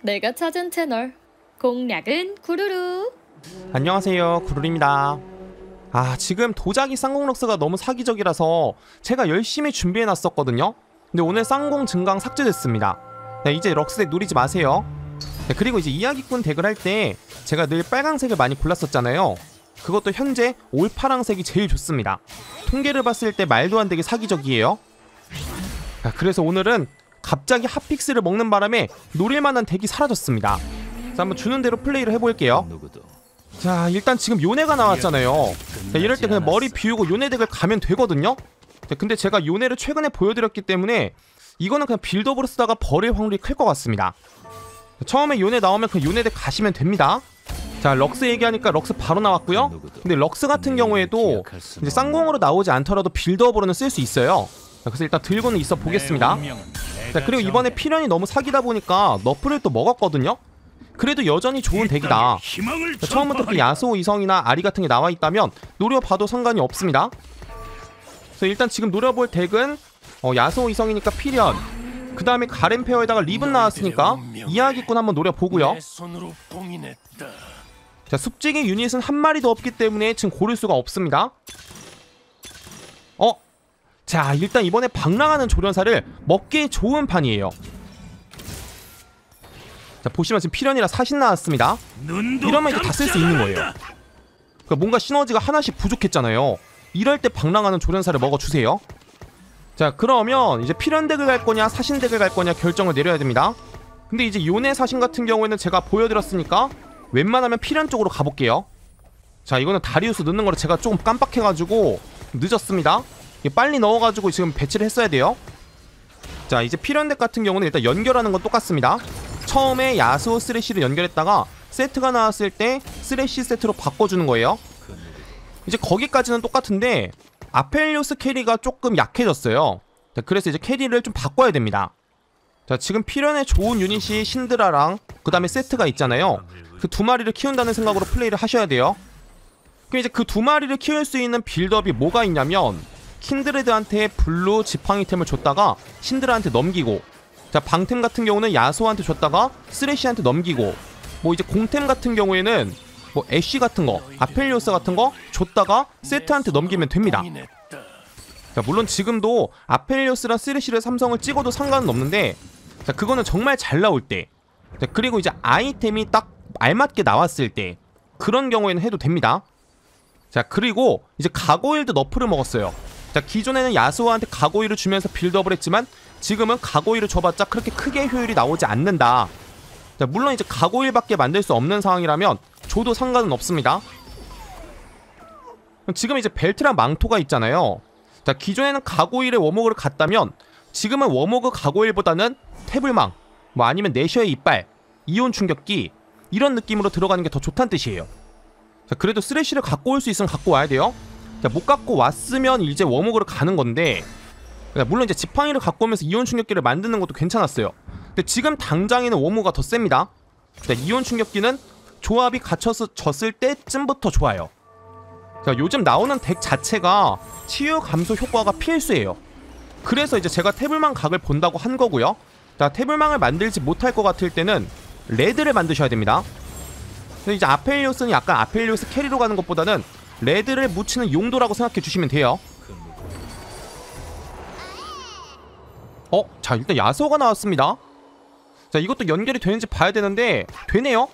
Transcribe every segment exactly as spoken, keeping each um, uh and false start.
내가 찾은 채널 공략은 구루루. 안녕하세요, 구루루입니다. 아, 지금 도자기 쌍공럭스가 너무 사기적이라서 제가 열심히 준비해놨었거든요. 근데 오늘 쌍공 증강 삭제됐습니다. 네, 이제 럭스덱 노리지 마세요. 네, 그리고 이제 이야기꾼 덱을 할 때 제가 늘 빨강색을 많이 골랐었잖아요. 그것도 현재 올파랑색이 제일 좋습니다. 통계를 봤을 때 말도 안 되게 사기적이에요. 아, 그래서 오늘은 갑자기 핫픽스를 먹는 바람에 노릴만한 덱이 사라졌습니다. 자, 한번 주는 대로 플레이를 해볼게요. 자, 일단 지금 요네가 나왔잖아요. 자, 이럴 때 그냥 머리 비우고 요네 덱을 가면 되거든요. 자, 근데 제가 요네를 최근에 보여드렸기 때문에 이거는 그냥 빌드업으로 쓰다가 버릴 확률이 클 것 같습니다. 자, 처음에 요네 나오면 그 요네 덱 가시면 됩니다. 자, 럭스 얘기하니까 럭스 바로 나왔고요. 근데 럭스 같은 경우에도 이제 쌍공으로 나오지 않더라도 빌드업으로는 쓸 수 있어요. 자, 그래서 일단 들고는 있어 보겠습니다. 자, 그리고 이번에 필연이 너무 사기다 보니까 너프를 또 먹었거든요. 그래도 여전히 좋은 덱이다. 자, 처음부터 이렇게 야수호 이성이나 아리 같은 게 나와 있다면 노려봐도 상관이 없습니다. 그래서 일단 지금 노려볼 덱은 어, 야수호 이성이니까 필연, 그 다음에 가렌페어에다가 리븐 나왔으니까 이야기꾼 한번 노려보고요. 자, 숲지기 유닛은 한 마리도 없기 때문에 지금 고를 수가 없습니다. 어? 자, 일단 이번에 방랑하는 조련사를 먹기 좋은 판이에요. 자, 보시면 지금 필연이라 사신 나왔습니다. 이러면 이제 다 쓸 수 있는 거예요. 그러니까 뭔가 시너지가 하나씩 부족했잖아요. 이럴 때 방랑하는 조련사를 먹어주세요. 자, 그러면 이제 필연 덱을 갈 거냐 사신 덱을 갈 거냐 결정을 내려야 됩니다. 근데 이제 요네 사신 같은 경우에는 제가 보여드렸으니까 웬만하면 필연 쪽으로 가볼게요. 자, 이거는 다리우스 넣는 거를 제가 조금 깜빡해가지고 늦었습니다. 빨리 넣어가지고 지금 배치를 했어야 돼요. 자, 이제 필연 덱 같은 경우는 일단 연결하는 건 똑같습니다. 처음에 야수호 쓰레쉬를 연결했다가 세트가 나왔을 때 쓰레쉬 세트로 바꿔주는 거예요. 이제 거기까지는 똑같은데 아펠리오스 캐리가 조금 약해졌어요. 자, 그래서 이제 캐리를 좀 바꿔야 됩니다. 자, 지금 필연에 좋은 유닛이 신드라랑 그 다음에 세트가 있잖아요. 그 두 마리를 키운다는 생각으로 플레이를 하셔야 돼요. 그럼 이제 그 두 마리를 키울 수 있는 빌드업이 뭐가 있냐면 킨드레드한테 블루 지팡이템을 줬다가 신드라한테 넘기고, 자, 방템 같은 경우는 야수한테 줬다가 쓰레쉬한테 넘기고, 뭐 이제 공템 같은 경우에는 뭐 애쉬 같은 거, 아펠리오스 같은 거 줬다가 세트한테 넘기면 됩니다. 자, 물론 지금도 아펠리오스랑 쓰레쉬를 삼성을 찍어도 상관은 없는데, 자, 그거는 정말 잘 나올 때, 자, 그리고 이제 아이템이 딱 알맞게 나왔을 때 그런 경우에는 해도 됩니다. 자, 그리고 이제 가고일드 너프를 먹었어요. 자, 기존에는 야수호한테 가고일을 주면서 빌드업을 했지만 지금은 가고일을 줘봤자 그렇게 크게 효율이 나오지 않는다. 자, 물론 이제 가고일밖에 만들 수 없는 상황이라면 줘도 상관은 없습니다. 지금 이제 벨트랑 망토가 있잖아요. 자, 기존에는 가고일에 워모그를 갔다면 지금은 워모그 가고일보다는 태블망, 뭐 아니면 내셔의 이빨, 이온 충격기 이런 느낌으로 들어가는 게 더 좋다는 뜻이에요. 자, 그래도 쓰레쉬를 갖고 올 수 있으면 갖고 와야 돼요. 자, 못 갖고 왔으면 이제 워모그를 가는 건데, 물론 이제 지팡이를 갖고 오면서 이온 충격기를 만드는 것도 괜찮았어요. 근데 지금 당장에는 워모가 더 셉니다. 자, 이온 충격기는 조합이 갖춰서 졌을 때쯤부터 좋아요. 자, 요즘 나오는 덱 자체가 치유 감소 효과가 필수예요. 그래서 이제 제가 태블망 각을 본다고 한 거고요. 자, 태블망을 만들지 못할 것 같을 때는 레드를 만드셔야 됩니다. 그래서 이제 아펠리오스는 약간 아펠리오스 캐리로 가는 것보다는 레드를 묻히는 용도라고 생각해 주시면 돼요. 어? 자, 일단 야수호가 나왔습니다. 자, 이것도 연결이 되는지 봐야 되는데 되네요.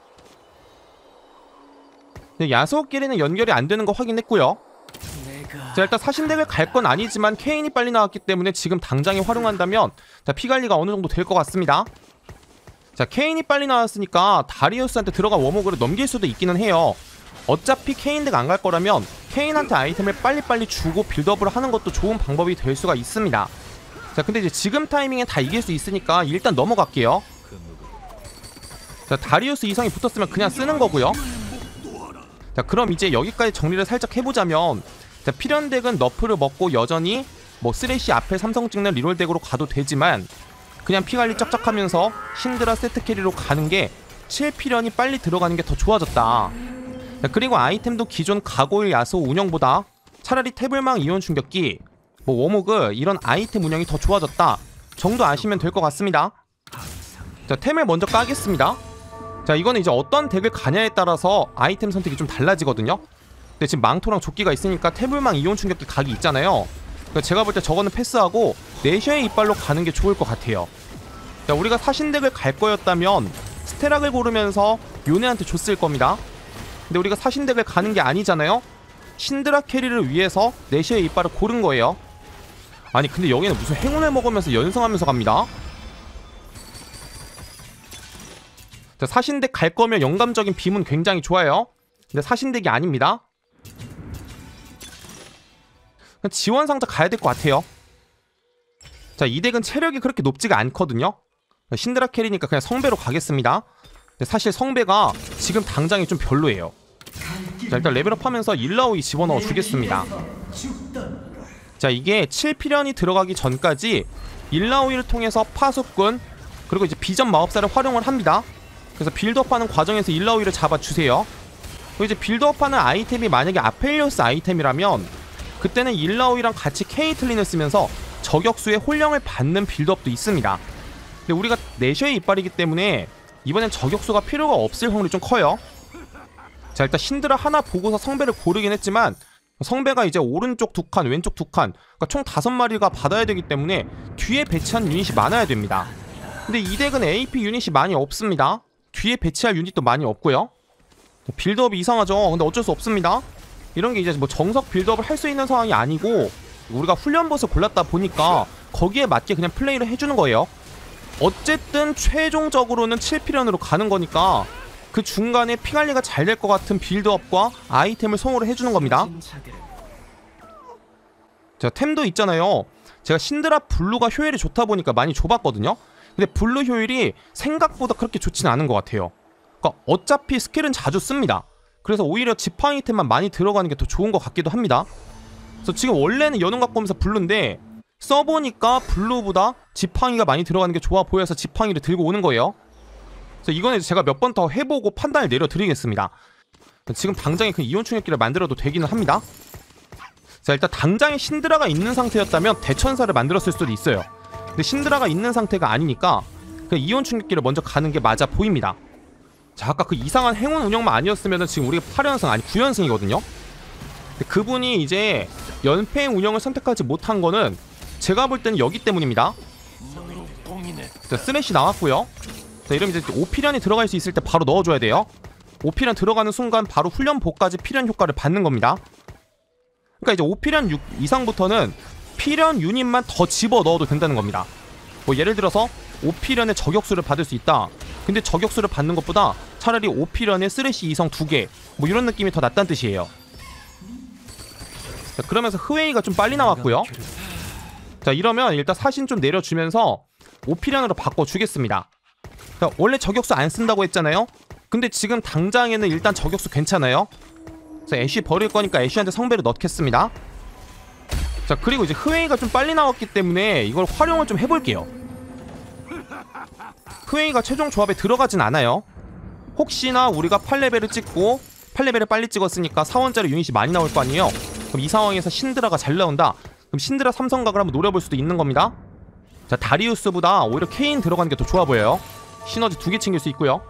야수호끼리는 연결이 안 되는 거 확인했고요. 자, 일단 사신덱을 갈 건 아니지만 케인이 빨리 나왔기 때문에 지금 당장에 활용한다면 자, 피관리가 어느 정도 될 것 같습니다. 자, 케인이 빨리 나왔으니까 다리우스한테 들어간 워모그를 넘길 수도 있기는 해요. 어차피 케인 덱 안 갈 거라면 케인한테 아이템을 빨리빨리 주고 빌드업을 하는 것도 좋은 방법이 될 수가 있습니다. 자, 근데 이제 지금 타이밍에 다 이길 수 있으니까 일단 넘어갈게요. 자, 다리우스 이성이 붙었으면 그냥 쓰는 거고요. 자, 그럼 이제 여기까지 정리를 살짝 해보자면, 자, 필연 덱은 너프를 먹고 여전히 뭐 쓰레쉬 앞에 삼성 찍는 리롤 덱으로 가도 되지만 그냥 피관리 쩍쩍하면서 신드라 세트 캐리로 가는 게 칠 필연이 빨리 들어가는 게 더 좋아졌다. 자, 그리고 아이템도 기존 가고일 야수호 운영보다 차라리 태블망 이온 충격기, 뭐 워모그 이런 아이템 운영이 더 좋아졌다 정도 아시면 될 것 같습니다. 자, 템을 먼저 까겠습니다. 자, 이거는 이제 어떤 덱을 가냐에 따라서 아이템 선택이 좀 달라지거든요. 근데 지금 망토랑 조끼가 있으니까 태블망 이온 충격기 각이 있잖아요. 그러니까 제가 볼 때 저거는 패스하고 내셔의 이빨로 가는 게 좋을 것 같아요. 자, 우리가 사신덱을 갈 거였다면 스테락을 고르면서 요네한테 줬을 겁니다. 근데 우리가 사신덱을 가는 게 아니잖아요. 신드라 캐리를 위해서 내셔의 이빨을 고른 거예요. 아니 근데 여기는 무슨 행운을 먹으면서 연승하면서 갑니다. 자, 사신덱 갈 거면 영감적인 빔은 굉장히 좋아요. 근데 사신덱이 아닙니다. 지원상자 가야 될 것 같아요. 자, 이 덱은 체력이 그렇게 높지가 않거든요. 신드라 캐리니까 그냥 성배로 가겠습니다. 근데 사실 성배가 지금 당장이 좀 별로예요. 자, 일단 레벨업 하면서 일라오이 집어넣어 주겠습니다. 자, 이게 칠 필연이 들어가기 전까지 일라오이를 통해서 파수꾼 그리고 이제 비전 마법사를 활용을 합니다. 그래서 빌드업하는 과정에서 일라오이를 잡아주세요. 그리고 이제 빌드업하는 아이템이 만약에 아펠리오스 아이템이라면 그때는 일라오이랑 같이 케이틀린을 쓰면서 저격수의 홀령을 받는 빌드업도 있습니다. 근데 우리가 내셔의 이빨이기 때문에 이번엔 저격수가 필요가 없을 확률이 좀 커요. 자, 일단 신드라 하나 보고서 성배를 고르긴 했지만 성배가 이제 오른쪽 두 칸, 왼쪽 두 칸, 그러니까 총 다섯 마리가 받아야 되기 때문에 뒤에 배치한 유닛이 많아야 됩니다. 근데 이 덱은 에이피 유닛이 많이 없습니다. 뒤에 배치할 유닛도 많이 없고요. 빌드업이 이상하죠. 근데 어쩔 수 없습니다. 이런 게 이제 뭐 정석 빌드업을 할 수 있는 상황이 아니고 우리가 훈련봇을 골랐다 보니까 거기에 맞게 그냥 플레이를 해주는 거예요. 어쨌든 최종적으로는 칠 필연으로 가는 거니까 그 중간에 피관리가 잘 될 것 같은 빌드업과 아이템을 소모를 해주는 겁니다. 자, 템도 있잖아요. 제가 신드라 블루가 효율이 좋다 보니까 많이 줘봤거든요. 근데 블루 효율이 생각보다 그렇게 좋지는 않은 것 같아요. 그러니까 어차피 스킬은 자주 씁니다. 그래서 오히려 지팡이 템만 많이 들어가는 게 더 좋은 것 같기도 합니다. 그래서 지금 원래는 연운 갖고 오면서 블루인데 써보니까 블루보다 지팡이가 많이 들어가는 게 좋아 보여서 지팡이를 들고 오는 거예요. 그래서 이거는 제가 몇 번 더 해보고 판단을 내려드리겠습니다. 지금 당장에 그 이온 충격기를 만들어도 되기는 합니다. 자, 일단 당장에 신드라가 있는 상태였다면 대천사를 만들었을 수도 있어요. 근데 신드라가 있는 상태가 아니니까 그 이온 충격기를 먼저 가는 게 맞아 보입니다. 자, 아까 그 이상한 행운 운영만 아니었으면 지금 우리가 팔 연승 아니 구 연승이거든요. 근데 그분이 이제 연패 운영을 선택하지 못한 거는 제가 볼 때는 여기 때문입니다. 자, 스레시 나왔고요. 자, 이러면 이제 오 필연이 들어갈 수 있을 때 바로 넣어줘야 돼요. 오 필연 들어가는 순간 바로 훈련보까지 필연 효과를 받는 겁니다. 그러니까 이제 오 필연 육 이상부터는 필연 유닛만 더 집어 넣어도 된다는 겁니다. 뭐 예를 들어서 오 필연의 저격수를 받을 수 있다. 근데 저격수를 받는 것보다 차라리 오 필연의 쓰레쉬 이성 두 개 뭐 이런 느낌이 더 낫다는 뜻이에요. 자, 그러면서 흐웨이가 좀 빨리 나왔고요. 자, 이러면 일단 사신 좀 내려주면서 오 필연으로 바꿔주겠습니다. 자, 원래 저격수 안 쓴다고 했잖아요. 근데 지금 당장에는 일단 저격수 괜찮아요. 자, 애쉬 버릴 거니까 애쉬한테 성배를 넣겠습니다. 자, 그리고 이제 흐웨이가 좀 빨리 나왔기 때문에 이걸 활용을 좀 해볼게요. 흐웨이가 최종 조합에 들어가진 않아요. 혹시나 우리가 팔 레벨을 찍고 팔 레벨을 빨리 찍었으니까 사 원짜리 유닛이 많이 나올 거 아니에요. 그럼 이 상황에서 신드라가 잘 나온다. 그럼 신드라 삼성각을 한번 노려볼 수도 있는 겁니다. 자, 다리우스보다 오히려 케인 들어가는 게 더 좋아 보여요. 시너지 두 개 챙길 수 있고요.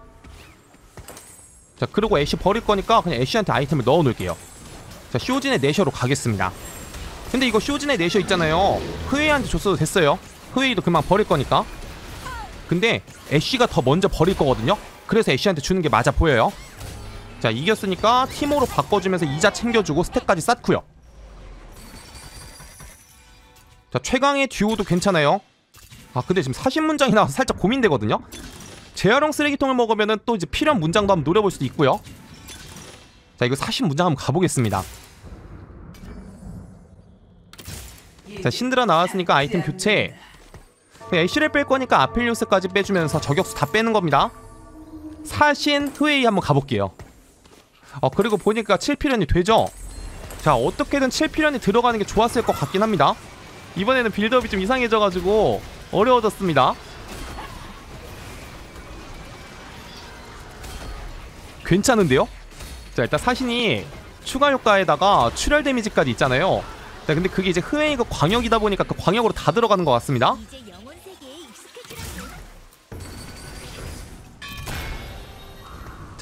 자, 그리고 애쉬 버릴 거니까 그냥 애쉬한테 아이템을 넣어 놓을게요. 자, 쇼진의 내셔로 가겠습니다. 근데 이거 쇼진의 내셔 있잖아요. 흐웨이한테 줬어도 됐어요. 흐웨이도 그만 버릴 거니까. 근데 애쉬가 더 먼저 버릴 거거든요. 그래서 애쉬한테 주는 게 맞아 보여요. 자, 이겼으니까 티모로 바꿔주면서 이자 챙겨주고 스택까지 쌓고요. 자, 최강의 듀오도 괜찮아요. 아, 근데 지금 사신 문장이 나와서 살짝 고민되거든요. 재활용 쓰레기통을 먹으면은 또 이제 필요한 문장도 한번 노려볼 수도 있고요. 자, 이거 사신 문장 한번 가보겠습니다. 자, 신드라 나왔으니까 아이템 교체. 애쉬를 뺄 거니까 아펠리오스까지 빼주면서 저격수 다 빼는 겁니다. 사신 흐웨이 한번 가볼게요. 어, 그리고 보니까 칠 필연이 되죠? 자, 어떻게든 칠 필연이 들어가는 게 좋았을 것 같긴 합니다. 이번에는 빌드업이 좀 이상해져가지고 어려워졌습니다. 괜찮은데요? 자, 일단 사신이 추가 효과에다가 출혈 데미지까지 있잖아요. 자, 근데 그게 이제 흐웨이가 광역이다 보니까 그 광역으로 다 들어가는 것 같습니다.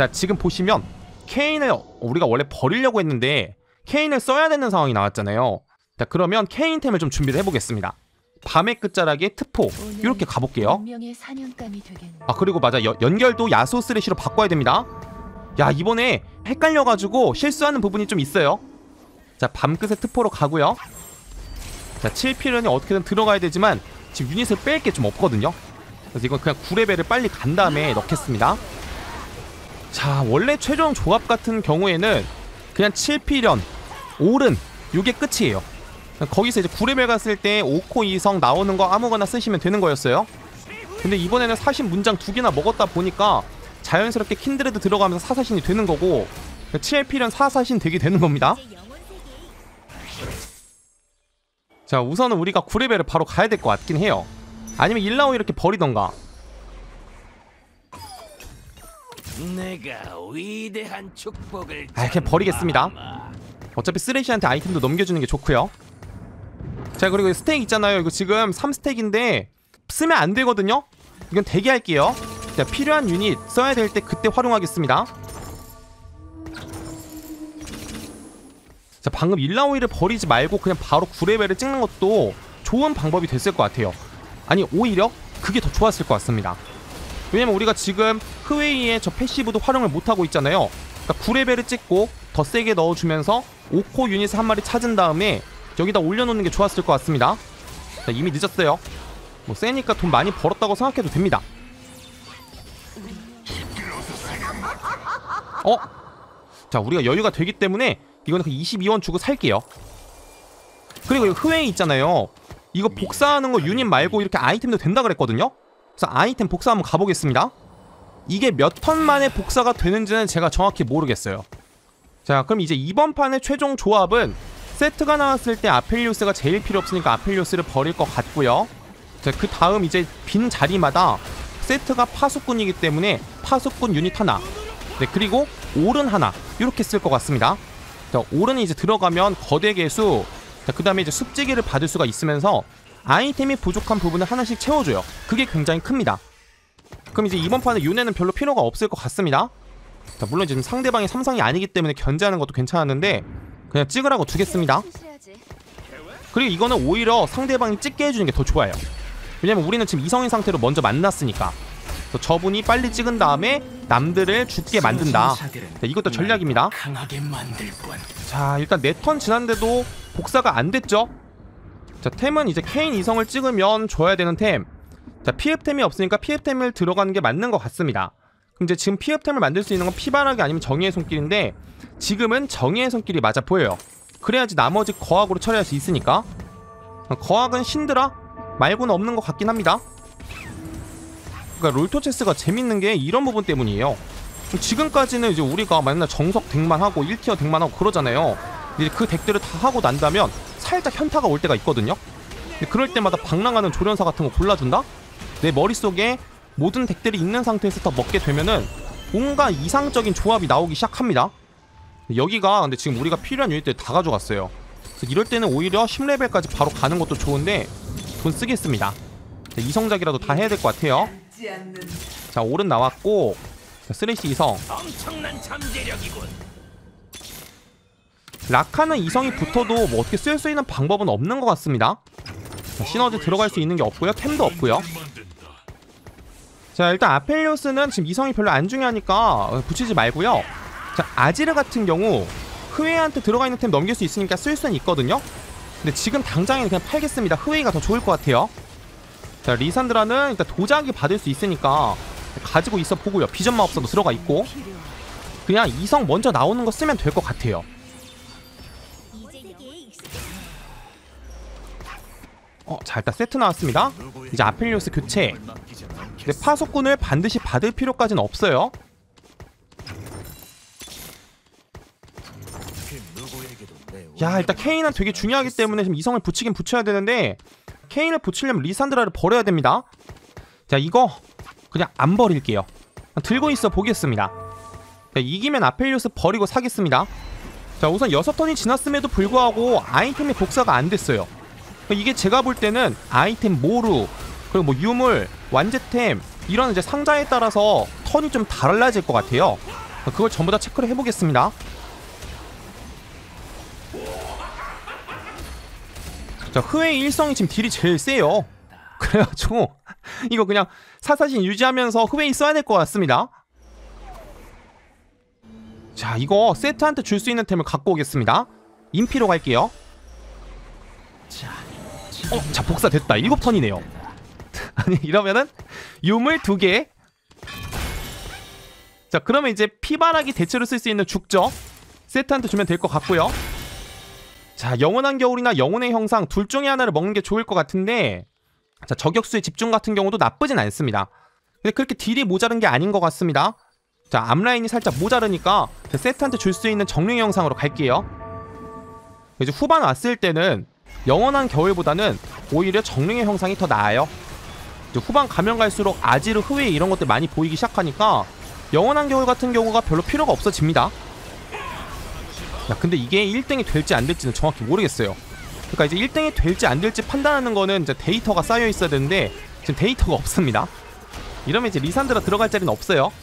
자, 지금 보시면 케인을 우리가 원래 버리려고 했는데 케인을 써야 되는 상황이 나왔잖아요. 자, 그러면 케인템을 좀 준비를 해보겠습니다. 밤의 끝자락에 트포 이렇게 가볼게요. 아, 그리고 맞아, 여, 연결도 야수 쓰레쉬로 바꿔야 됩니다. 야, 이번에 헷갈려가지고 실수하는 부분이 좀 있어요. 자, 밤끝의 트포로 가고요. 자, 칠 필연이 어떻게든 들어가야 되지만 지금 유닛을 뺄 게 좀 없거든요. 그래서 이건 그냥 구 레벨을 빨리 간 다음에 넣겠습니다. 자, 원래 최종 조합 같은 경우에는 그냥 칠 필연, 오른 요게 끝이에요. 거기서 이제 구 레벨 갔을 때 오 코 이성 나오는 거 아무거나 쓰시면 되는 거였어요. 근데 이번에는 사신 문장 두 개나 먹었다 보니까 자연스럽게 킨드레드 들어가면서 사사신이 되는 거고 칠 필연 사사신 되게 되는 겁니다. 자, 우선은 우리가 구 레벨을 바로 가야 될 것 같긴 해요. 아니면 일라오 이렇게 버리던가. 내가 위대한 축복을 아, 그냥 버리겠습니다. 어차피 쓰레쉬한테 아이템도 넘겨주는 게 좋고요. 자, 그리고 스택 있잖아요. 이거 지금 삼 스택인데 쓰면 안 되거든요. 이건 대기할게요. 자, 필요한 유닛 써야 될 때 그때 활용하겠습니다. 자, 방금 일라오이를 버리지 말고 그냥 바로 구 레벨을 찍는 것도 좋은 방법이 됐을 것 같아요. 아니, 오히려 그게 더 좋았을 것 같습니다. 왜냐면 우리가 지금 흐웨이의 저 패시브도 활용을 못하고 있잖아요. 그러니까 구 레벨을 찍고 더 세게 넣어주면서 오 코 유닛을 한 마리 찾은 다음에 여기다 올려놓는 게 좋았을 것 같습니다. 자, 이미 늦었어요. 뭐 세니까 돈 많이 벌었다고 생각해도 됩니다. 어? 자, 우리가 여유가 되기 때문에 이거는 그 이십이 원 주고 살게요. 그리고 이거 흐웨이 있잖아요. 이거 복사하는 거 유닛 말고 이렇게 아이템도 된다 그랬거든요. 그래서 아이템 복사 한번 가보겠습니다. 이게 몇 턴 만에 복사가 되는지는 제가 정확히 모르겠어요. 자, 그럼 이제 이번 판의 최종 조합은 세트가 나왔을 때 아펠리오스가 제일 필요 없으니까 아펠리오스를 버릴 것 같고요. 자, 그 다음 이제 빈 자리마다 세트가 파수꾼이기 때문에 파수꾼 유닛 하나, 네, 그리고 오른 하나 이렇게 쓸 것 같습니다. 자, 오른이 이제 들어가면 거대 개수, 자, 그 다음에 이제 습지기를 받을 수가 있으면서 아이템이 부족한 부분을 하나씩 채워줘요. 그게 굉장히 큽니다. 그럼 이제 이번 판에 윤회는 별로 필요가 없을 것 같습니다. 자, 물론 지금 상대방이 삼성이 아니기 때문에 견제하는 것도 괜찮았는데 그냥 찍으라고 두겠습니다. 그리고 이거는 오히려 상대방이 찍게 해주는 게 더 좋아요. 왜냐면 우리는 지금 이성인 상태로 먼저 만났으니까. 그래서 저분이 빨리 찍은 다음에 남들을 죽게 만든다. 자, 이것도 전략입니다. 자, 일단 네 턴 지났는데도 복사가 안 됐죠. 자, 템은 이제 케인 이성을 찍으면 줘야 되는 템. 자, 피흡템이 없으니까 피흡템을 들어가는 게 맞는 것 같습니다. 그럼 이제 지금 피흡템을 만들 수 있는 건 피바라기 아니면 정의의 손길인데 지금은 정의의 손길이 맞아 보여요. 그래야지 나머지 거학으로 처리할 수 있으니까. 거학은 신드라 말고는 없는 것 같긴 합니다. 그러니까 롤토체스가 재밌는 게 이런 부분 때문이에요. 지금까지는 이제 우리가 맨날 정석 덱만 하고 일 티어 덱만 하고 그러잖아요. 이제 그 덱들을 다 하고 난 다음에 살짝 현타가 올 때가 있거든요. 근데 그럴 때마다 방랑하는 조련사 같은 거 골라준다? 내 머릿속에 모든 덱들이 있는 상태에서 다 먹게 되면은 뭔가 이상적인 조합이 나오기 시작합니다. 여기가 근데 지금 우리가 필요한 유닛들 다 가져갔어요. 그래서 이럴 때는 오히려 십 레벨까지 바로 가는 것도 좋은데 돈 쓰겠습니다. 이성작이라도 다 해야 될 것 같아요. 자, 오른 나왔고, 자, 쓰레쉬 이성. 엄청난 잠재력이군. 라카는 이성이 붙어도 뭐 어떻게 쓸 수 있는 방법은 없는 것 같습니다. 자, 시너지 들어갈 수 있는 게 없고요. 템도 없고요. 자, 일단 아펠리오스는 지금 이성이 별로 안 중요하니까 붙이지 말고요. 자, 아지르 같은 경우 흐웨이한테 들어가 있는 템 넘길 수 있으니까 쓸 수는 있거든요. 근데 지금 당장에는 그냥 팔겠습니다. 흐웨이가 더 좋을 것 같아요. 자, 리산드라는 일단 도자기 받을 수 있으니까 가지고 있어 보고요. 비전 마법사도 들어가 있고 그냥 이성 먼저 나오는 거 쓰면 될 것 같아요. 어, 자, 일단 세트 나왔습니다. 이제 아펠리오스 교체. 근데 파수꾼을 반드시 받을 필요까지는 없어요. 야, 일단 케인은 되게 중요하기 때문에 지금 이성을 붙이긴 붙여야 되는데 케인을 붙이려면 리산드라를 버려야 됩니다. 자, 이거 그냥 안 버릴게요. 들고 있어 보겠습니다. 자, 이기면 아펠리오스 버리고 사겠습니다. 자, 우선 여섯 턴이 지났음에도 불구하고 아이템이 복사가 안 됐어요. 이게 제가 볼 때는 아이템 모루 그리고 뭐 유물, 완제템 이런 이제 상자에 따라서 턴이 좀 달라질 것 같아요. 그걸 전부 다 체크를 해보겠습니다. 자, 흐웨이 일성이 지금 딜이 제일 세요. 그래가지고 이거 그냥 사사신 유지하면서 흐웨이 써야 될 것 같습니다. 자, 이거 세트한테 줄 수 있는 템을 갖고 오겠습니다. 인피로 갈게요. 어, 자, 복사 됐다. 일곱 턴이네요. 아니, 이러면은 유물 두 개. 자, 그러면 이제 피바라기 대체로 쓸 수 있는 죽죠. 세트한테 주면 될 것 같고요. 자, 영원한 겨울이나 영혼의 형상 둘 중에 하나를 먹는 게 좋을 것 같은데, 자, 저격수의 집중 같은 경우도 나쁘진 않습니다. 근데 그렇게 딜이 모자른 게 아닌 것 같습니다. 자, 앞라인이 살짝 모자르니까 세트한테 줄 수 있는 정령 형상으로 갈게요. 이제 후반 왔을 때는 영원한 겨울보다는 오히려 정령의 형상이 더 나아요. 이제 후반 가면 갈수록 아지르, 흐웨이 이런 것들 많이 보이기 시작하니까 영원한 겨울 같은 경우가 별로 필요가 없어집니다. 야, 근데 이게 일 등이 될지 안 될지는 정확히 모르겠어요. 그러니까 이제 일 등이 될지 안 될지 판단하는 거는 이제 데이터가 쌓여 있어야 되는데 지금 데이터가 없습니다. 이러면 이제 리산드라 들어갈 자리는 없어요.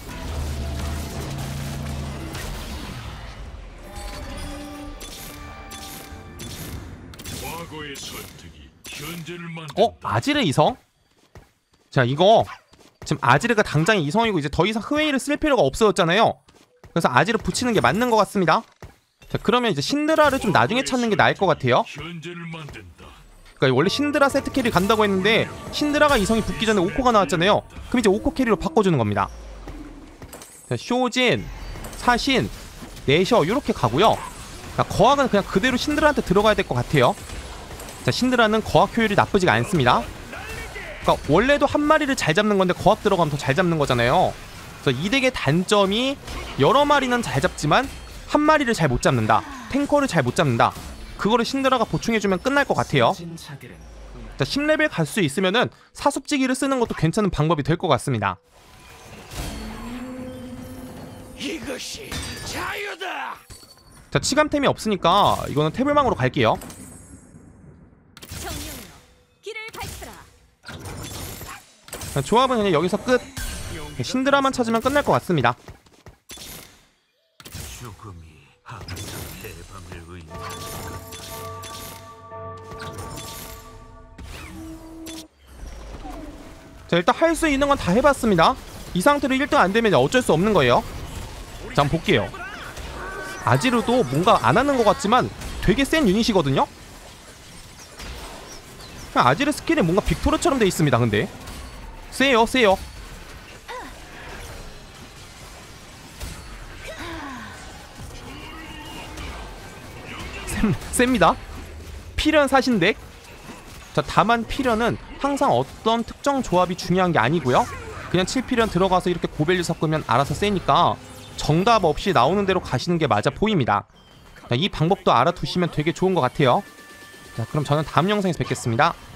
어? 아지르 이성? 자, 이거 지금 아지르가 당장 이성이고 이제 더 이상 흐웨이를 쓸 필요가 없어졌잖아요. 그래서 아지르 붙이는 게 맞는 것 같습니다. 자, 그러면 이제 신드라를 좀 나중에 찾는 게 나을 것 같아요. 그러니까 원래 신드라 세트 캐리 간다고 했는데 신드라가 이성이 붙기 전에 오코가 나왔잖아요. 그럼 이제 오코 캐리로 바꿔주는 겁니다. 자, 쇼진, 사신, 내셔 이렇게 가고요. 자, 거학은 그냥 그대로 신드라한테 들어가야 될 것 같아요. 자, 신드라는 거학 효율이 나쁘지가 않습니다. 그러니까 원래도 한 마리를 잘 잡는 건데 거학 들어가면 더 잘 잡는 거잖아요. 그래서 이 덱의 단점이 여러 마리는 잘 잡지만 한 마리를 잘 못 잡는다, 탱커를 잘 못 잡는다. 그거를 신드라가 보충해주면 끝날 것 같아요. 자, 십 레벨 갈 수 있으면은 사sup지기를 쓰는 것도 괜찮은 방법이 될 것 같습니다. 이것이 자유다. 자, 치감템이 없으니까 이거는 태블망으로 갈게요. 자, 조합은 그냥 여기서 끝. 신드라만 찾으면 끝날 것 같습니다. 자, 일단 할 수 있는 건 다 해봤습니다. 이 상태로 일 등 안 되면 어쩔 수 없는 거예요. 자, 한번 볼게요. 아지르도 뭔가 안 하는 것 같지만 되게 센 유닛이거든요? 아지르 스킬이 뭔가 빅토르처럼 돼 있습니다. 근데 세요, 세요. 셉, 셉니다. 피련 사신덱. 자, 다만 피련은 항상 어떤 특정 조합이 중요한 게 아니고요. 그냥 칠 피련 들어가서 이렇게 고밸류 섞으면 알아서 세니까 정답 없이 나오는 대로 가시는 게 맞아 보입니다. 자, 이 방법도 알아두시면 되게 좋은 것 같아요. 자, 그럼 저는 다음 영상에서 뵙겠습니다.